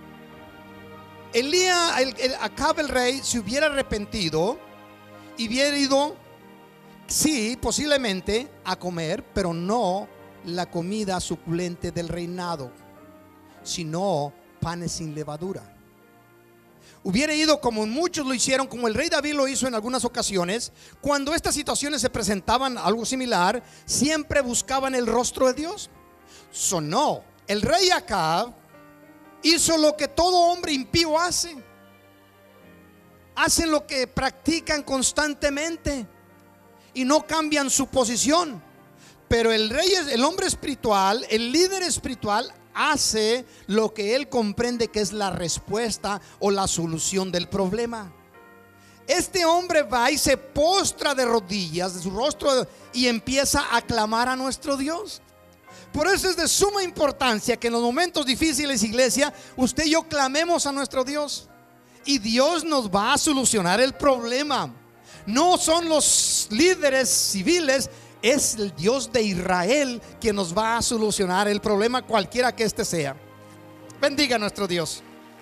Acab el rey se hubiera arrepentido y hubiera ido, sí, posiblemente a comer, pero no la comida suculente del reinado, sino panes sin levadura. Hubiera ido como muchos lo hicieron, como el rey David lo hizo en algunas ocasiones. Cuando estas situaciones se presentaban, algo similar, siempre buscaban el rostro de Dios. No, el rey Acab hizo lo que todo hombre impío hace. Hacen lo que practican constantemente y no cambian su posición. Pero el rey, el hombre espiritual, el líder espiritual, hace lo que él comprende que es la respuesta o la solución del problema. Este hombre va y se postra de rodillas, de su rostro, y empieza a clamar a nuestro Dios. Por eso es de suma importancia que en los momentos difíciles, iglesia, usted y yo clamemos a nuestro Dios, y Dios nos va a solucionar el problema. No son los líderes civiles, es el Dios de Israel quien nos va a solucionar el problema, cualquiera que este sea. Bendiga a nuestro Dios.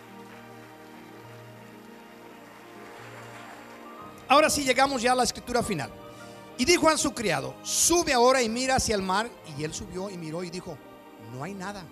Ahora sí llegamos ya a la escritura final. Y dijo a su criado: sube ahora y mira hacia el mar. Y él subió y miró y dijo: no hay nada.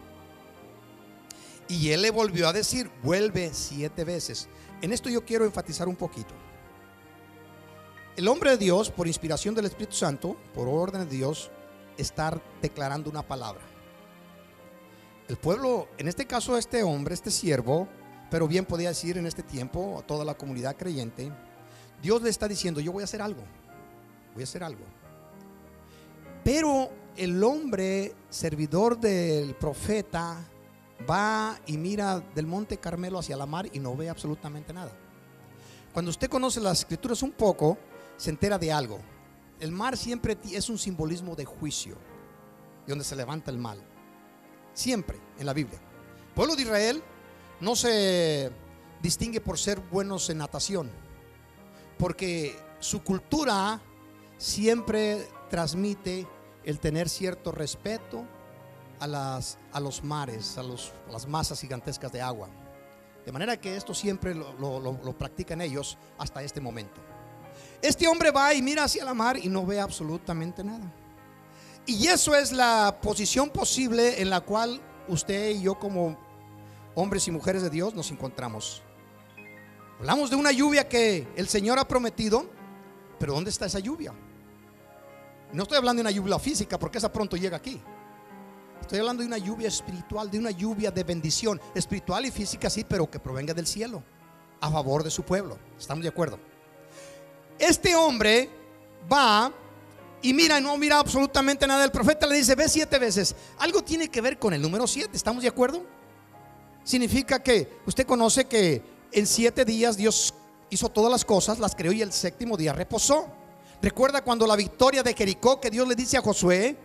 Y él le volvió a decir: vuelve 7 veces. En esto yo quiero enfatizar un poquito. El hombre de Dios, por inspiración del Espíritu Santo, por orden de Dios, está declarando una palabra. El pueblo, en este caso este hombre, este siervo, pero bien podía decir en este tiempo a toda la comunidad creyente, Dios le está diciendo: yo voy a hacer algo, voy a hacer algo. Pero el hombre, servidor del profeta, va y mira del monte Carmelo hacia la mar y no ve absolutamente nada. Cuando usted conoce las escrituras un poco, se entera de algo. El mar siempre es un simbolismo de juicio, de donde se levanta el mal. Siempre en la Biblia. El pueblo de Israel no se distingue por ser buenos en natación, porque su cultura siempre transmite el tener cierto respeto a los mares, a las masas gigantescas de agua. De manera que esto siempre lo practican ellos hasta este momento. Este hombre va y mira hacia la mar y no ve absolutamente nada. Y eso es la posición posible en la cual usted y yo, como hombres y mujeres de Dios, nos encontramos. Hablamos de una lluvia que el Señor ha prometido, pero ¿dónde está esa lluvia? No estoy hablando de una lluvia física, porque esa pronto llega aquí. Estoy hablando de una lluvia espiritual, de una lluvia de bendición espiritual y física, sí, pero que provenga del cielo a favor de su pueblo. ¿Estamos de acuerdo? Este hombre va y mira, no mira absolutamente nada. El profeta le dice: ve 7 veces. Algo tiene que ver con el número 7. ¿Estamos de acuerdo? Significa que usted conoce que en 7 días Dios hizo todas las cosas, las creó, y el 7º día reposó. Recuerda cuando la victoria de Jericó, que Dios le dice a Josué: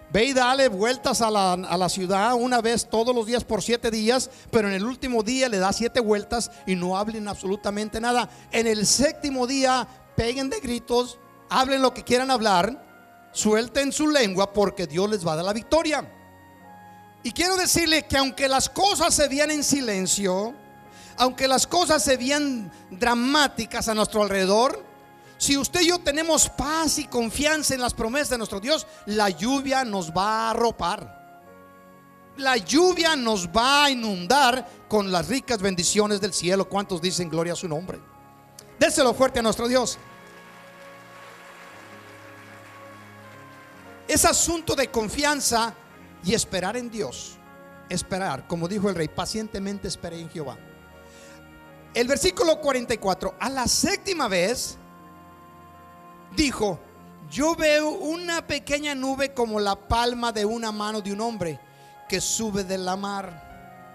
Ve y dale vueltas a la ciudad una vez todos los días por 7 días, pero en el último día le da 7 vueltas y no hablen absolutamente nada. En el séptimo día peguen de gritos, hablen lo que quieran hablar, suelten su lengua, porque Dios les va a dar la victoria. Y quiero decirle que aunque las cosas se vean en silencio, aunque las cosas se vean dramáticas a nuestro alrededor, si usted y yo tenemos paz y confianza en las promesas de nuestro Dios, la lluvia nos va a arropar. La lluvia nos va a inundar con las ricas bendiciones del cielo. ¿Cuántos dicen gloria a su nombre? Déselo fuerte a nuestro Dios. Es asunto de confianza y esperar en Dios. Esperar, como dijo el rey, pacientemente esperé en Jehová. El versículo 44, a la séptima vez dijo: yo veo una pequeña nube como la palma de una mano de un hombre que sube de la mar.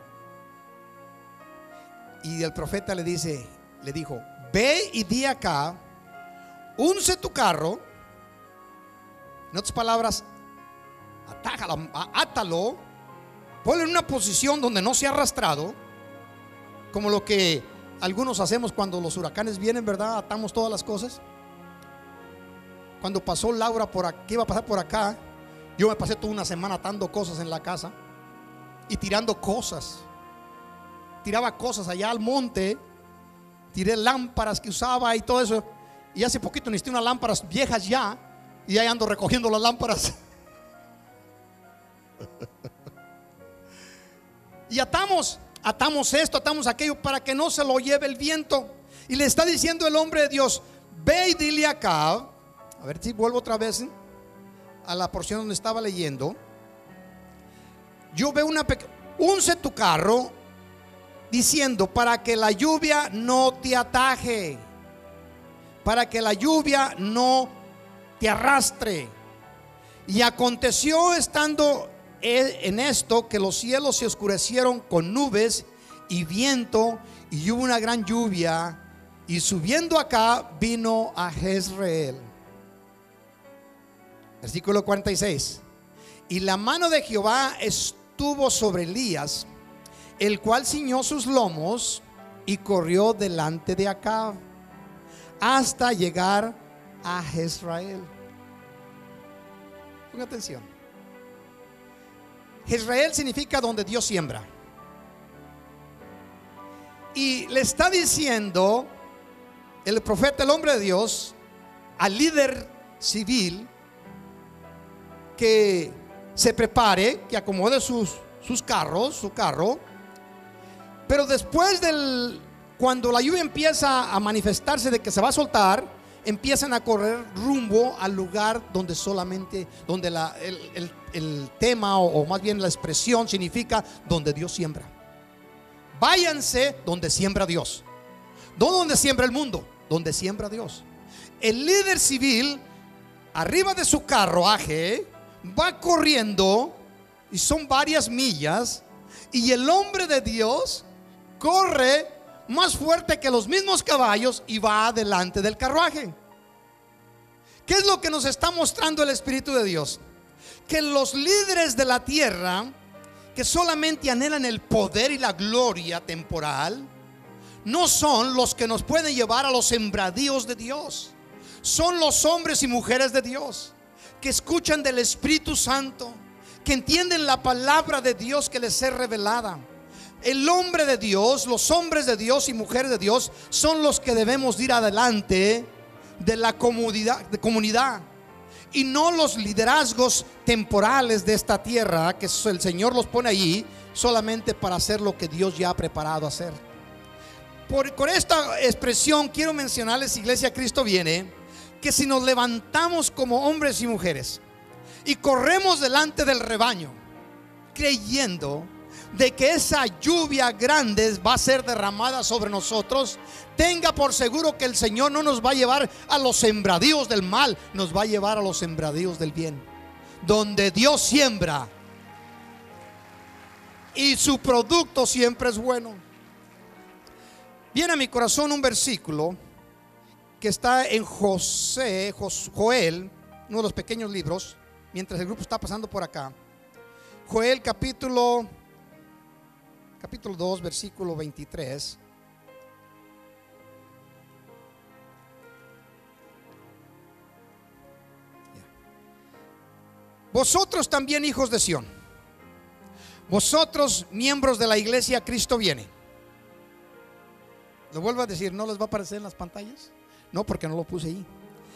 Y el profeta le dijo: ve y di acá, unce tu carro. En otras palabras, átalo, ponlo en una posición donde no sea arrastrado, como lo que algunos hacemos cuando los huracanes vienen, ¿verdad? Atamos todas las cosas. Cuando pasó Laura por aquí, iba a pasar por acá, yo me pasé toda una semana atando cosas en la casa y tirando cosas. Tiraba cosas allá al monte, tiré lámparas que usaba y todo eso. Y hace poquito necesité unas lámparas viejas ya, y ahí ando recogiendo las lámparas. Y atamos esto, atamos aquello para que no se lo lleve el viento. Y le está diciendo el hombre de Dios: ve y dile acá. A ver si vuelvo otra vez a la porción donde estaba leyendo. Yo veo unce tu carro, diciendo, para que la lluvia no te ataje, para que la lluvia no te arrastre. Y aconteció, estando en esto, que los cielos se oscurecieron con nubes y viento, y hubo una gran lluvia, y subiendo acá vino a Jezreel. Versículo 46. Y la mano de Jehová estuvo sobre Elías, el cual ciñó sus lomos y corrió delante de Acab hasta llegar a Jezreel. Ponga atención. Jezreel significa donde Dios siembra. Y le está diciendo el profeta, el hombre de Dios, al líder civil, que se prepare, que acomode su carro. Pero después cuando la lluvia empieza a manifestarse de que se va a soltar, empiezan a correr rumbo al lugar donde el tema, o más bien la expresión, significa donde Dios siembra. Váyanse donde siembra Dios. No donde siembra el mundo, donde siembra Dios. El líder civil, arriba de su carruaje, va corriendo, y son varias millas, y el hombre de Dios corre más fuerte que los mismos caballos y va delante del carruaje. ¿Qué es lo que nos está mostrando el Espíritu de Dios? Que los líderes de la tierra, que solamente anhelan el poder y la gloria temporal, no son los que nos pueden llevar a los sembradíos de Dios. Son los hombres y mujeres de Dios, que escuchan del Espíritu Santo, que entienden la palabra de Dios que les es revelada. El hombre de Dios, los hombres de Dios y mujeres de Dios, son los que debemos ir adelante de la comunidad, y no los liderazgos temporales de esta tierra, que el Señor los pone allí solamente para hacer lo que Dios ya ha preparado a hacer. Con esta expresión quiero mencionarles, iglesia, Cristo viene, que si nos levantamos como hombres y mujeres y corremos delante del rebaño, creyendo de que esa lluvia grande va a ser derramada sobre nosotros, tenga por seguro que el Señor no nos va a llevar a los sembradíos del mal, nos va a llevar a los sembradíos del bien, donde Dios siembra y su producto siempre es bueno. Viene a mi corazón un versículo que está en Joel, uno de los pequeños libros. mientras el grupo está pasando por acá. Joel capítulo 2, versículo 23. Vosotros también, hijos de Sión, vosotros miembros de la iglesia, Cristo viene. Lo vuelvo a decir, ¿no les va a aparecer en las pantallas? No, porque no lo puse ahí.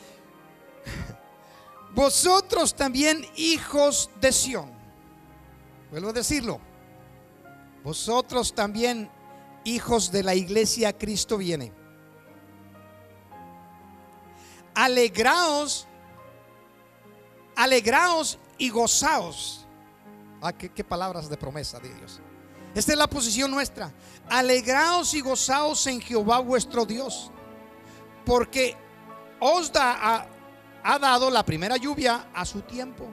Vosotros también, hijos de Sión. Vuelvo a decirlo. Vosotros también, hijos de la iglesia, Cristo viene. Alegraos y gozaos. Qué palabras de promesa de Dios. Esta es la posición nuestra. Alegraos y gozaos en Jehová vuestro Dios, porque os ha dado la primera lluvia a su tiempo,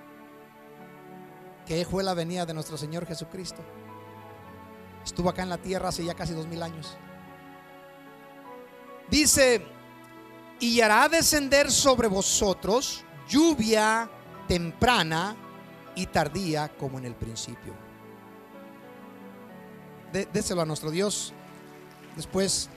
que fue la venida de nuestro Señor Jesucristo. Estuvo acá en la tierra hace ya casi 2000 años. Dice: y hará descender sobre vosotros lluvia temprana y tardía, como en el principio. Déselo a nuestro Dios. Después,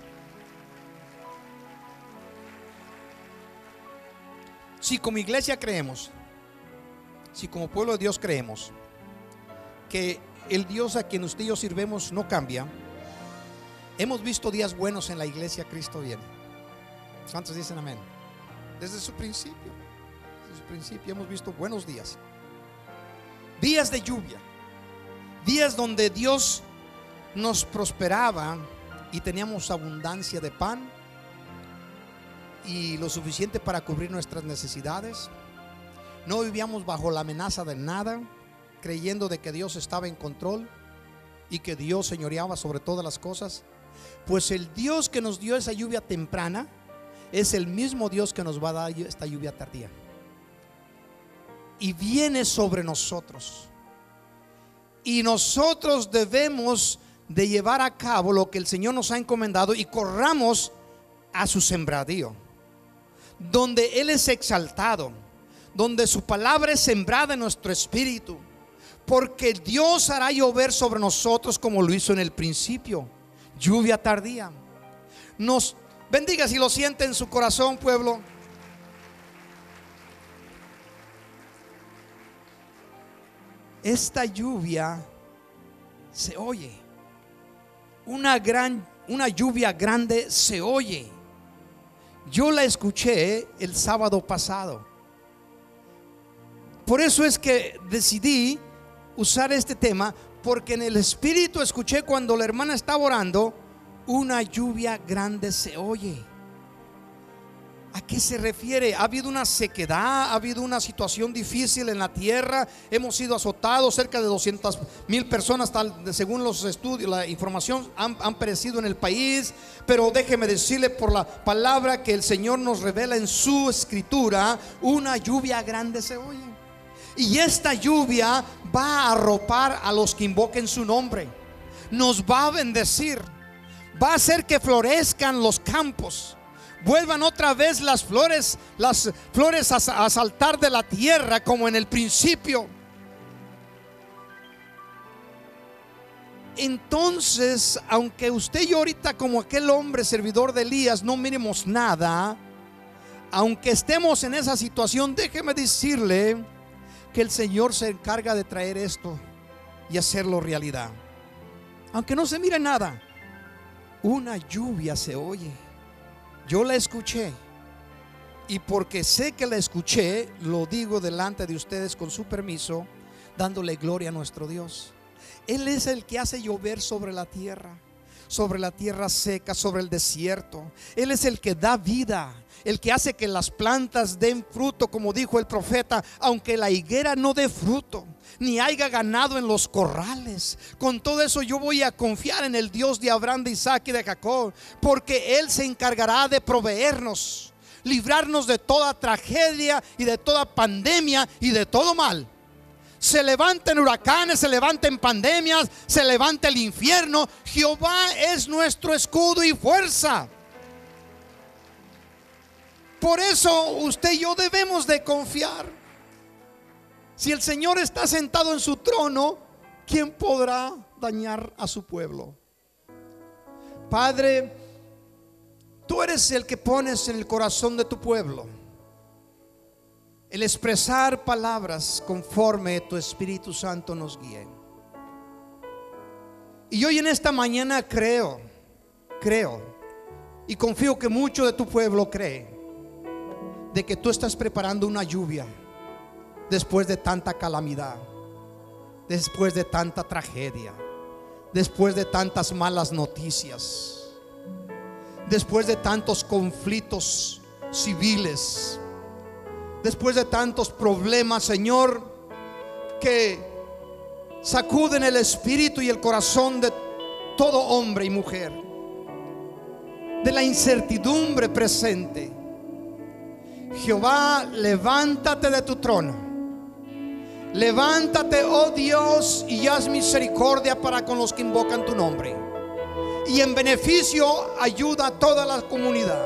si como iglesia creemos, si como pueblo de Dios creemos que el Dios a quien usted y yo sirvemos no cambia, hemos visto días buenos en la iglesia. Cristo viene. ¿Cuántos dicen amén? Desde su principio hemos visto buenos días, días de lluvia, días donde Dios nos prosperaba y teníamos abundancia de pan y lo suficiente para cubrir nuestras necesidades. No vivíamos bajo la amenaza de nada, creyendo de que Dios estaba en control y que Dios señoreaba sobre todas las cosas. Pues el Dios que nos dio esa lluvia temprana es el mismo Dios que nos va a dar esta lluvia tardía, y viene sobre nosotros, y nosotros debemos de llevar a cabo lo que el Señor nos ha encomendado y corramos a su sembradío, donde Él es exaltado, donde su palabra es sembrada en nuestro espíritu, porque Dios hará llover sobre nosotros como lo hizo en el principio, lluvia tardía. Nos bendiga si lo siente en su corazón, pueblo. Esta lluvia se oye. Una lluvia grande se oye. Yo la escuché el sábado pasado. Por eso es que decidí usar este tema, porque en el espíritu escuché cuando la hermana estaba orando: una lluvia grande se oye. ¿A qué se refiere? Ha habido una sequedad, ha habido una situación difícil en la tierra. Hemos sido azotados, cerca de 200,000 personas, según los estudios, la información, han perecido en el país. Pero déjeme decirle por la palabra que el Señor nos revela en su escritura: una lluvia grande se oye. Y esta lluvia va a arropar a los que invoquen su nombre. Nos va a bendecir. Va a hacer que florezcan los campos, vuelvan otra vez las flores a saltar de la tierra como en el principio. Entonces, aunque usted y yo ahorita, como aquel hombre servidor de Elías, no miremos nada, aunque estemos en esa situación, déjeme decirle que el Señor se encarga de traer esto y hacerlo realidad. Aunque no se mire nada, una lluvia se oye. Yo la escuché, y porque sé que la escuché, lo digo delante de ustedes con su permiso, dándole gloria a nuestro Dios. Él es el que hace llover sobre la tierra seca, sobre el desierto. Él es el que da vida, el que hace que las plantas den fruto, como dijo el profeta: aunque la higuera no dé fruto, ni haya ganado en los corrales, con todo eso yo voy a confiar en el Dios de Abraham, de Isaac y de Jacob, porque Él se encargará de proveernos, librarnos de toda tragedia y de toda pandemia y de todo mal. Se levanten huracanes, se levanten pandemias, se levanta el infierno, Jehová es nuestro escudo y fuerza. Por eso usted y yo debemos de confiar. Si el Señor está sentado en su trono, ¿quién podrá dañar a su pueblo? Padre, tú eres el que pones en el corazón de tu pueblo el expresar palabras conforme tu Espíritu Santo nos guíe. Y hoy en esta mañana creo y confío que mucho de tu pueblo cree de que tú estás preparando una lluvia después de tanta calamidad, después de tanta tragedia, después de tantas malas noticias, después de tantos conflictos civiles, después de tantos problemas, Señor, que sacuden el espíritu y el corazón de todo hombre y mujer, de la incertidumbre presente. Jehová, levántate de tu trono, levántate, oh Dios, y haz misericordia para con los que invocan tu nombre, y en beneficio ayuda a toda la comunidad.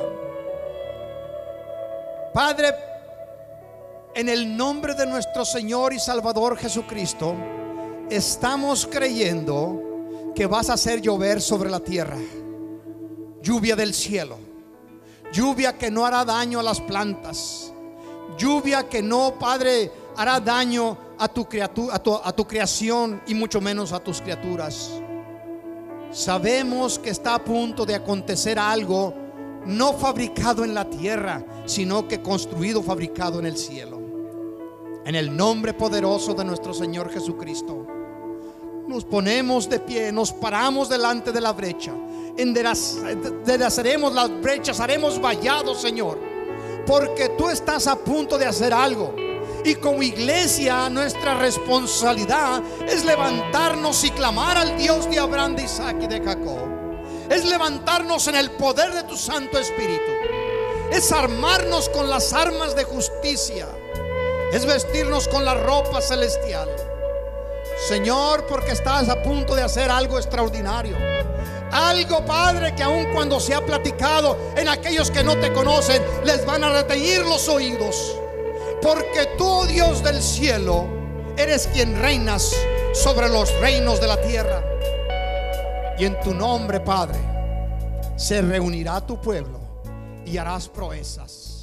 Padre, en el nombre de nuestro Señor y Salvador Jesucristo, estamos creyendo que vas a hacer llover sobre la tierra, lluvia del cielo, lluvia que no hará daño a las plantas, lluvia que no, Padre, hará daño a tu criatura, a tu creación, y mucho menos a tus criaturas. Sabemos que está a punto de acontecer algo no fabricado en la tierra, sino que construido, fabricado en el cielo. En el nombre poderoso de nuestro Señor Jesucristo, nos ponemos de pie, nos paramos delante de la brecha, enderezaremos las brechas, haremos vallados, Señor, porque tú estás a punto de hacer algo. Y como iglesia, nuestra responsabilidad es levantarnos y clamar al Dios de Abraham, de Isaac y de Jacob. Es levantarnos en el poder de tu Santo Espíritu. Es armarnos con las armas de justicia. Es vestirnos con la ropa celestial, Señor, porque estás a punto de hacer algo extraordinario. Algo, Padre, que aun cuando se ha platicado en aquellos que no te conocen, les van a retener los oídos. Porque tú, Dios del cielo, eres quien reinas sobre los reinos de la tierra. Y en tu nombre, Padre, se reunirá tu pueblo y harás proezas.